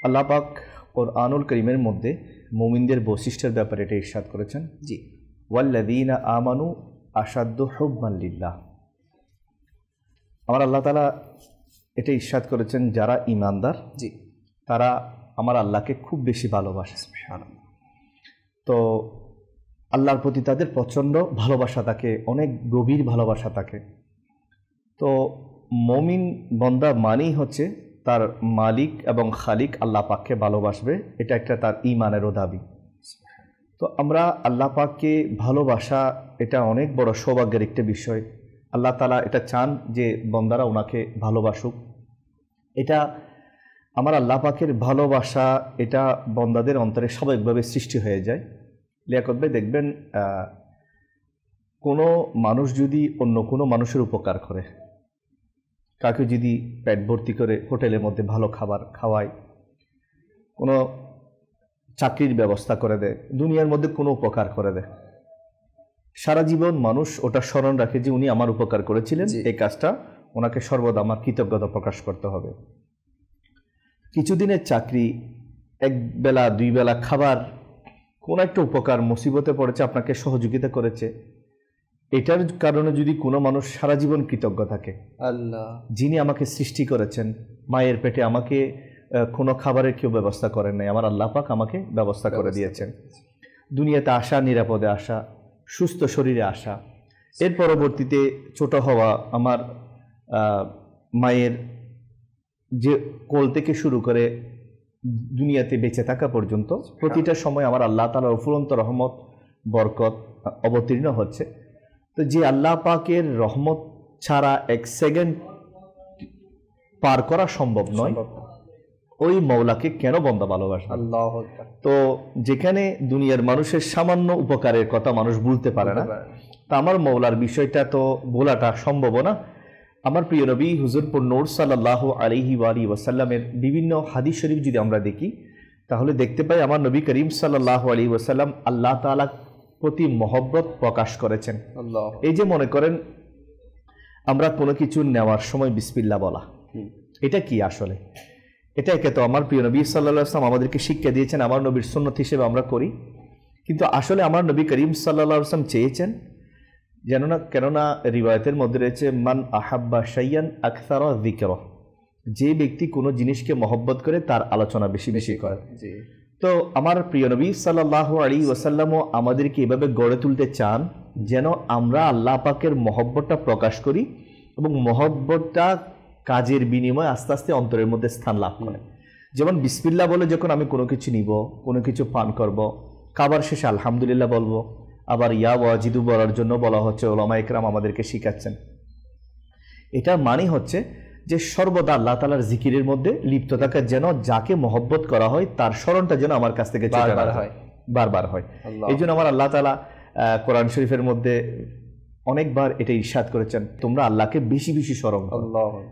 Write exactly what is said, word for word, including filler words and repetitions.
আল্লাহ পাক কুরআনুল কারীমের মধ্যে মুমিনদের বৈশিষ্ট্যের ব্যাপারে এটা ইরশাদ করেছেন, জি, ওয়াল্লাযীনা আমানু আশাদ্দু হুব্বান লিল্লাহ। আমার আল্লাহ তাআলা এটা ইরশাদ করেছেন, যারা ঈমানদার জি, তারা আমার আল্লাহকে খুব বেশি ভালোবাসে। সুবহানাল্লাহ। তো আল্লাহর প্রতি তাদের প্রচণ্ড ভালোবাসা থাকে, অনেক গভীর ভালোবাসা থাকে। তো মুমিন বান্দা মানেই হচ্ছে তার মালিক এবং খালিক আল্লাহ পাককে ভালোবাসবে, এটা একটা তার ঈমানেরও দাবি। তো আমরা আল্লাহ পাককে ভালোবাসা এটা অনেক বড় সৌভাগ্যের একটা বিষয়। আল্লাহ তাআলা এটা চান যে বান্দারা ওনাকে ভালোবাসুক। এটা আমার আল্লাহ পাকের ভালোবাসা এটা বান্দাদের অন্তরে স্বাভাবিকভাবে সৃষ্টি হয়ে যায়। লিয়াকত ভাই, দেখবেন কোনো মানুষ যদি অন্য কোনো মানুষের উপকার করে, কাকে যদি পেট ভর্তি করে হোটেলের মধ্যে ভালো খাবার খাওয়ায়, কোনো চাকরির ব্যবস্থা করে দেয়, দুনিয়ার মধ্যে কোনো উপকার করে দেয়, সারা জীবন মানুষ ওটা স্মরণ রাখে যে উনি আমার উপকার করেছিলেন, এই কাজটা ওনাকে সর্বদা আমার কৃতজ্ঞতা প্রকাশ করতে হবে। কিছুদিনের চাকরি, এক বেলা দুই বেলা খাবার, কোন একটা উপকার, মুসিবতে পড়েছে, আপনাকে সহযোগিতা করেছে, এটার কারণে যদি কোনো মানুষ সারা জীবন কৃতজ্ঞ থাকে, আল্লাহ যিনি আমাকে সৃষ্টি করেছেন, মায়ের পেটে আমাকে কোনো খাবারের কেউ ব্যবস্থা করেন নাই, আমার আল্লাহ পাক আমাকে ব্যবস্থা করে দিয়েছেন, দুনিয়াতে আসা, নিরাপদে আসা, সুস্থ শরীরে আসা, এর পরবর্তীতে ছোট হওয়া, আমার মায়ের যে কোল থেকে শুরু করে দুনিয়াতে বেঁচে থাকা পর্যন্ত প্রতিটা সময় আমার আল্লাহ তাআলার অফুরন্ত রহমত বরকত অবতীর্ণ হচ্ছে। তো যে আল্লাহ পাকের রহমত ছাড়া এক সেকেন্ড পার করা সম্ভব নয়, ওই মওলাকে কেন বান্দা ভালোবাসে? আল্লাহু আকবার। তো যেখানে দুনিয়ার মানুষের সামান্য উপকারের কথা মানুষ বলতে পারে না, তা আমার মওলার বিষয়টা তো বলাটা সম্ভব না। আমার প্রিয় নবী হুজুর নূর সাল্লাল্লাহু আলাইহি ওয়া আলিহি ওয়াসাল্লামের বিভিন্ন হাদিস শরীফ যদি আমরা দেখি, তাহলে দেখতে পাই আমার নবী করিম সাল্লাল্লাহু আলাইহি ওয়াসাল্লাম আল্লাহ তাআলা প্রতি মহব্বত প্রকাশ করেছেন। এই যে মনে করেন আমরা কোনো কিছু নেওয়ার সময় বিসমিল্লাহ বলা, এটা কি আসলে? এটা একে তো আমার প্রিয় নবী সাল্লাল্লাহু আলাইহি ওয়াসাল্লাম আমাদেরকে শিক্ষা দিয়েছেন, আমার নবীর সুন্নত হিসেবে আমরা করি, কিন্তু আসলে আমার নবী করিম সাল্লাল্লাহু আলাইহি ওয়াসাল্লাম চেয়েছেন যেন না, কেননা রিওয়ায়াতের মধ্যে রয়েছে মান আহাব্বা শাইয়ান আকসারা যিকরা, যে ব্যক্তি কোনো জিনিসকে মহব্বত করে তার আলোচনা বেশি বেশি করে। তো আমার প্রিয় নবী সাল্লাল্লাহু আলাইহি ওয়াসাল্লামও আমাদেরকে এভাবে গড়ে তুলতে চান যেন আমরা আল্লাহ পাকের মহব্বতটা প্রকাশ করি এবং মহব্বতটা কাজের বিনিময়ে আস্তে আস্তে অন্তরের মধ্যে স্থান লাভ করে। যেমন বিসমিল্লাহ বলে যখন আমি কোনো কিছু নিব, কোনো কিছু পান করব, খাবার শেষে আলহামদুলিল্লাহ বলবো, আবার ইয়া ওয়াজিদু বলার জন্য বলা হচ্ছে, ওলামা ইকরাম আমাদেরকে শিখাচ্ছেন। এটা মানে হচ্ছে যে সর্বদা আল্লাহ তাআলার জিকিরের মধ্যে লিপ্ত থাকা, যেন যাকে মহব্বত করা হয় তার স্মরণটা যেন আমার কাছ থেকে বারবার হয় বারবার হয়। এই জন্য আমার আল্লাহ তাআলা কোরআন শরীফের মধ্যে অনেকবার এটা ইরশাদ করেছেন, তোমরা আল্লাহকে বেশি বেশি স্মরণ করো।